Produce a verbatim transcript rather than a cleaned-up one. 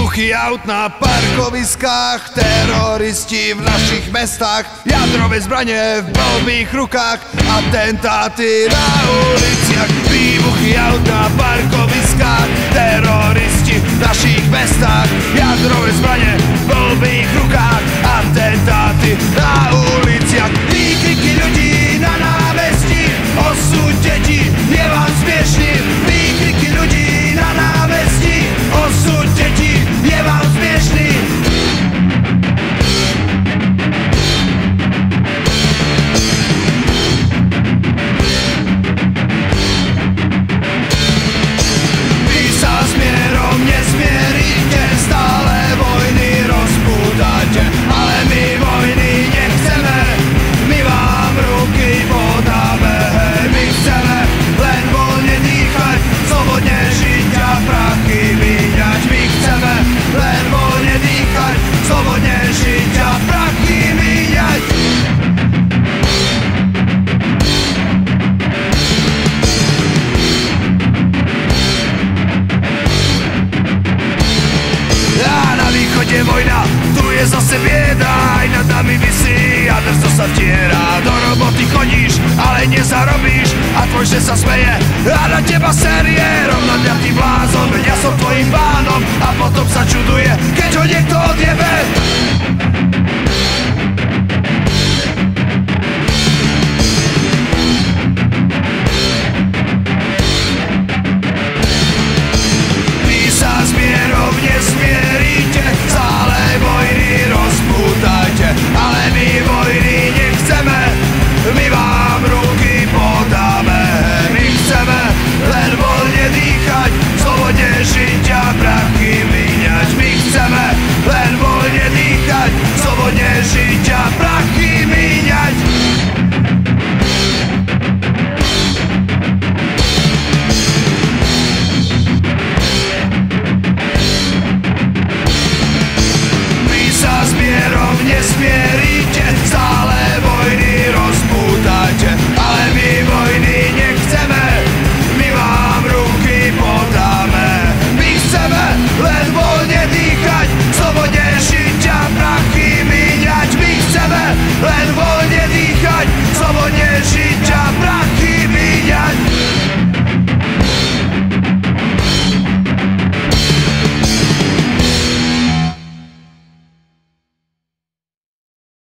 Výbuchy aut na parkoviskách, teroristi v našich mestách, jadrové zbranie v blbých rukách, atentáty na uliciach. Výbuchy aut na parkoviskách, teroristi v našich mestách, jadrové zbranie v blbých rukách, atentáty na uliciach. Výkriky ľudí na námestí, osud detí je vám smiešný. Výkriky ľudí na námestí, osud detí je vám smiešný. Vy sa s mierom nesmieríte, stále vojny rozpútate, ale my vojny nechceme, my vám ruky podáme. My chceme len voľne dýchať, slobodne žiť a prachy míňať. My chceme len voľne dýchať, slobodne žiť a prachy míňať. A na východe vojna, tu je zase bieda, aj nad nami visí a drzo sa vtiera. Do roboty chodíš, ale nezarobíš a tvoj šéf sa smeje a na teba série. Rovnadňatý blázon, veď ja som tvojim pánom, a potom sa čuduje, keď ho niekto odjebe.